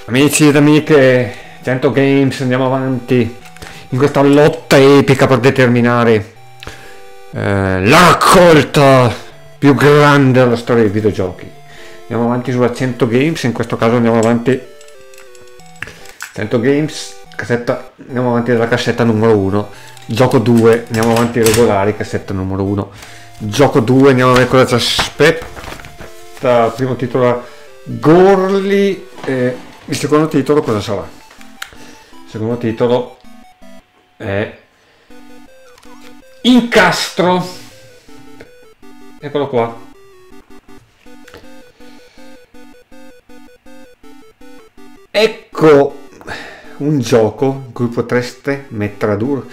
Amici ed amiche, 100 Games, andiamo avanti in questa lotta epica per determinare la raccolta più grande della storia dei videogiochi. Andiamo avanti sulla 100 Games, in questo caso andiamo avanti 100 Games, cassetta, andiamo avanti dalla cassetta numero 1, gioco 2, andiamo avanti regolari, cassetta numero 1, gioco 2, andiamo a vedere cosa ci aspetta. Primo titolo Gorli. Il secondo titolo cosa sarà? Il secondo titolo è Incastro. Eccolo qua. Ecco un gioco in cui potrete mettere a dura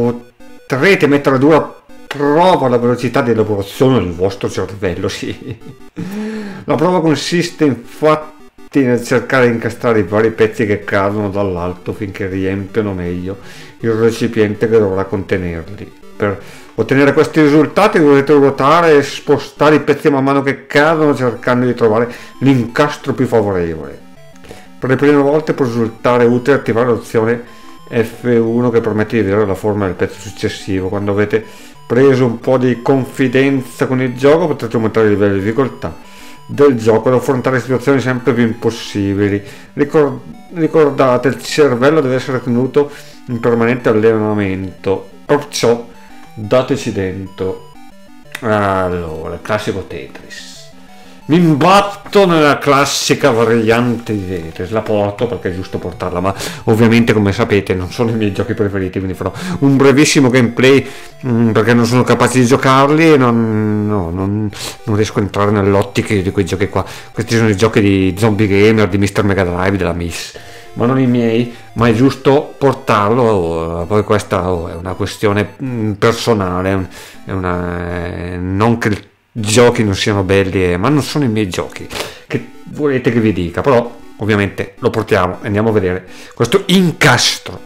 prova la velocità di elaborazione del vostro cervello, sì. La prova consiste infatti nel cercare di incastrare i vari pezzi che cadono dall'alto finché riempiono meglio il recipiente che dovrà contenerli. Per ottenere questi risultati dovrete ruotare e spostare i pezzi man mano che cadono, cercando di trovare l'incastro più favorevole. Per le prime volte può risultare utile attivare l'opzione F1 che permette di vedere la forma del pezzo successivo. Quando avete preso un po' di confidenza con il gioco potrete aumentare il livello di difficoltà del gioco ad affrontare situazioni sempre più impossibili. Ricordate, il cervello deve essere tenuto in permanente allenamento, perciò dateci dentro. Allora, il classico Tetris. Mi imbatto nella classica variante di Tetris, la porto perché è giusto portarla, ma ovviamente, come sapete, non sono i miei giochi preferiti, quindi farò un brevissimo gameplay perché non sono capace di giocarli e non riesco a entrare nell'ottica di quei giochi qua. Questi sono i giochi di Zombie Gamer, di Mr. Mega Drive, della Miss, ma non i miei, ma è giusto portarlo. Poi questa è una questione personale, non che giochi non siano belli, ma non sono i miei giochi, che volete che vi dica, però ovviamente lo portiamo e andiamo a vedere questo Incastro.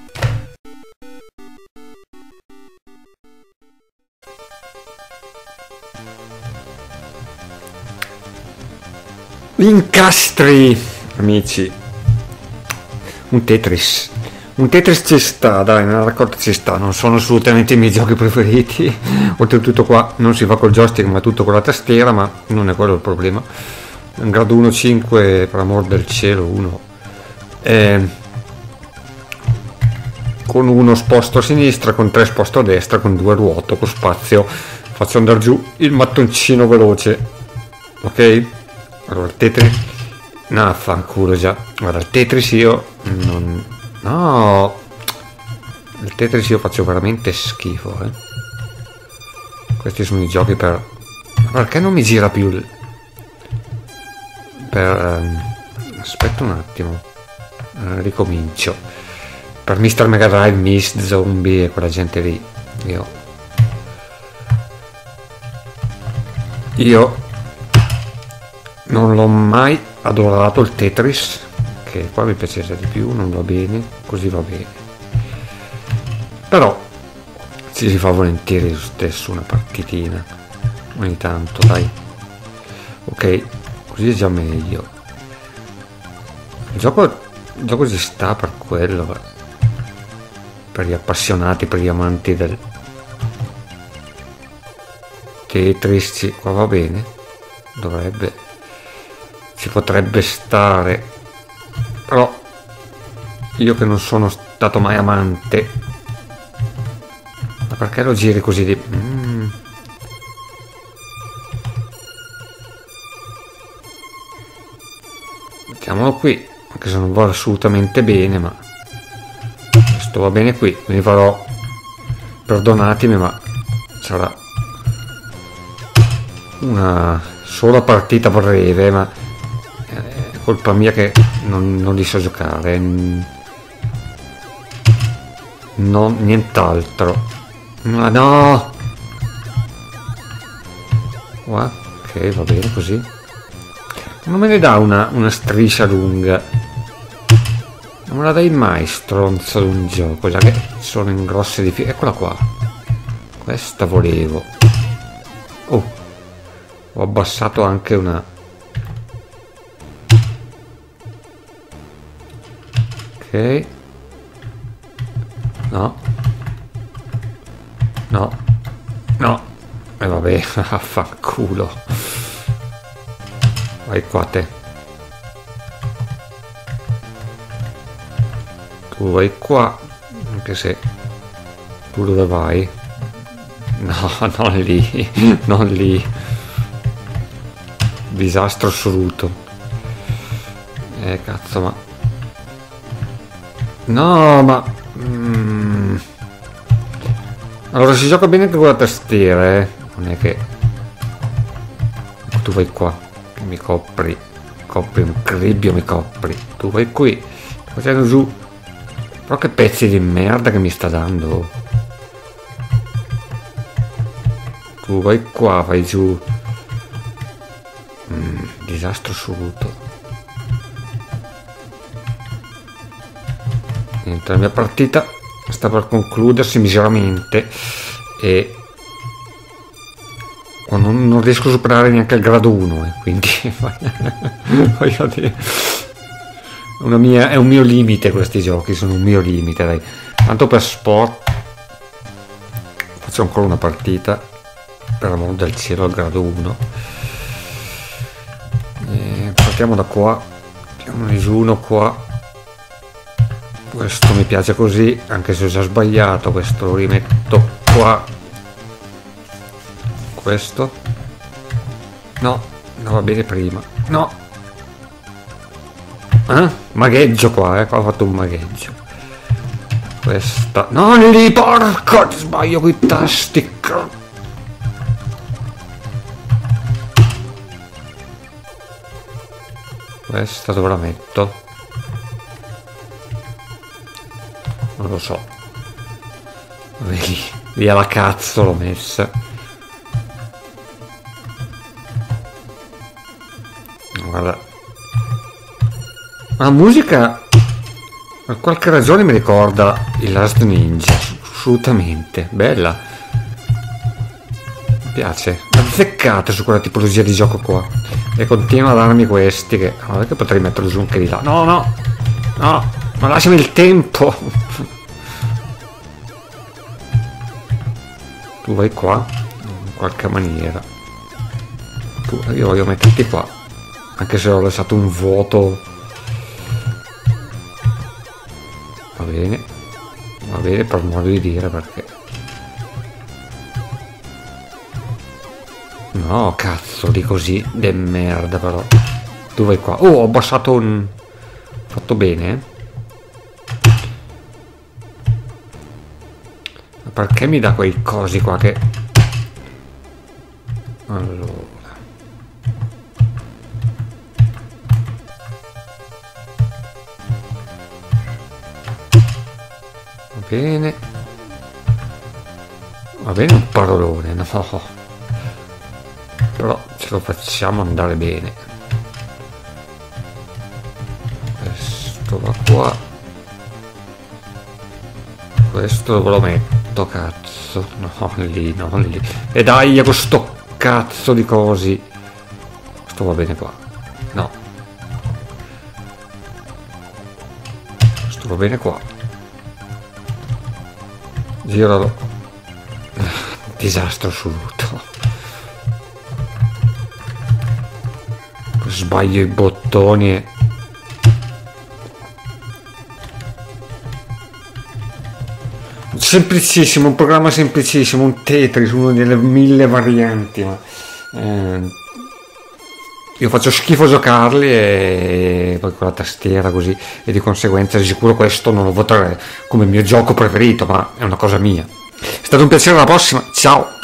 Incastri, amici, un Tetris ci sta, dai, nella raccolta ci sta. Non sono assolutamente i miei giochi preferiti, oltretutto qua non si fa col joystick ma tutto con la tastiera, ma non è quello il problema. Un grado 1.5, per amor del cielo, 1 con uno sposto a sinistra, con 3 sposto a destra, con 2 ruoto, con spazio. Faccio andare giù il mattoncino veloce, ok? Allora il Tetris, no, fanculo già. Guarda, il Tetris io non... No, il Tetris io faccio veramente schifo, Questi sono i giochi per... Perché non mi gira più aspetta un attimo, ricomincio. Per Mr. Mega Drive, Myst, Zombie e quella gente lì, io non l'ho mai adorato il Tetris, che qua mi piaceva di più, non va bene, così va bene, però ci si fa volentieri lo stesso una partitina ogni tanto, dai, ok, così è già meglio. Il gioco ci sta per quello, per gli appassionati, per gli amanti del Tetris, qua va bene, ci potrebbe stare. Però io che non sono stato mai amante, ma perché lo giri così di... Mettiamolo qui, anche se non va assolutamente bene, ma questo va bene qui, quindi farò, perdonatemi, ma sarà una sola partita breve, ma è colpa mia che non li so giocare, nient'altro. Ma no, ok, va bene così. Non me ne dà una striscia lunga, non me la dai mai, stronzo di un gioco, già che sono in grosse difficoltà. Eccola qua, questa volevo. Ho abbassato anche una Ok. No. No. No. E vabbè, affanculo. Vai qua te. Tu vai qua. Anche se... Tu dove vai? No, non lì. Non lì. Disastro assoluto. Cazzo, ma... No, ma... Allora si gioca bene anche con la tastiera, non è che... Tu vai qua, che mi copri un cribbio, mi copri. Tu vai qui, facendo giù. Però che pezzi di merda che mi sta dando. Tu vai qua, fai giù. Disastro assoluto. Niente, la mia partita sta per concludersi miseramente e non riesco a superare neanche il grado 1, quindi voglio dire, è un mio limite, questi giochi sono un mio limite, dai. Tanto per sport faccio ancora una partita, per amor del cielo, al grado 1. Partiamo da qua, mettiamone giù uno qua. Questo mi piace così, anche se ho già sbagliato. Questo lo rimetto qua. Questo no, no, va bene prima. No, magheggio qua, qua ho fatto un magheggio. Questa non lì, porco, sbaglio con i tasti. Questa dove la metto? Non lo so. Vedi, via la cazzo l'ho messa. Guarda, la musica per qualche ragione mi ricorda il Last Ninja, assolutamente bella, mi piace, azzeccata su quella tipologia di gioco qua, e continua a darmi questi che non è che potrei metterlo giù anche di là. No, no, no, ma lasciami il tempo. Tu vai qua in qualche maniera. Io voglio metterti qua, anche se ho lasciato un vuoto. Va bene per modo di dire, perché no, cazzo di così de merda. Però tu vai qua. Oh, ho abbassato un... fatto bene. Ma perché mi dà quei cosi qua che... Allora, va bene un parolone, no, però ce lo facciamo andare bene. Questo va qua, questo dove lo metto, cazzo? Non lì, non lì. E dai, con sto cazzo di cosi. Questo va bene qua, no, questo va bene qua. Giralo. Disastro assoluto. Sbaglio i bottoni e... Semplicissimo, un programma semplicissimo, un Tetris, una delle 1000 varianti, ma io faccio schifo a giocarli, e poi con la tastiera così, e di conseguenza di sicuro questo non lo voterei come mio gioco preferito, ma è una cosa mia. È stato un piacere, alla prossima, ciao!